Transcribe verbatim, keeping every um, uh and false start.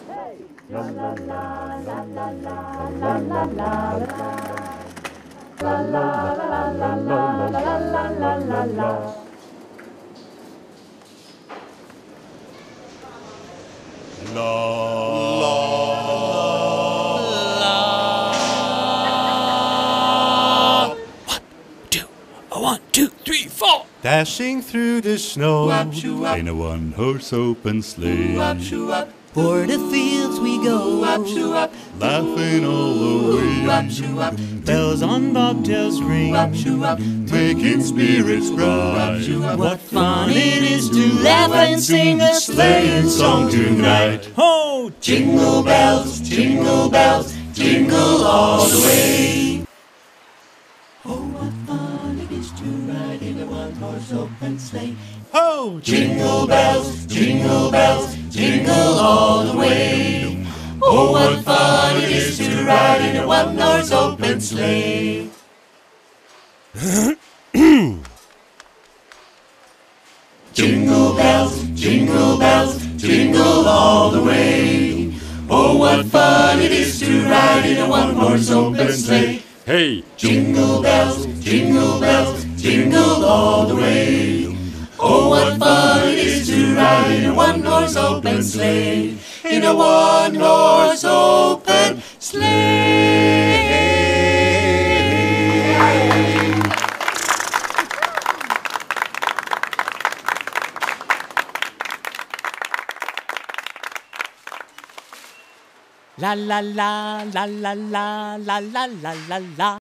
La la la la la la la la la la. La la la la la la la la la la. La la la. One, two, a one, two, three, four. Dashing through the snow Whoop-shoo-up. in a one-horse open sleigh. Whoop-shoo-up. O'er the fields we go, Whoop-shoo-up. Laughing all the way, Whoop-shoo-up. bells on bobtails ring. Whoop-shoo-up. making spirits bright. What fun it is to laugh and sing a Sleighing song tonight. Ho! Jingle bells, jingle bells, jingle all the way. Oh, what fun it is to ride in a one-horse open sleigh. Ho! Jingle bells, jingle bells, jingle all the way. Oh, what fun it is to ride in a one-horse open sleigh. Jingle bells, jingle bells, jingle all the way. Oh, what fun it is to ride in a one-horse open sleigh. Hey! Jingle bells, jingle bells, jingle all the way. Oh, what fun it is to ride in a one-horse open sleigh. In a one-horse open sleigh. La la la la la la la la la la la.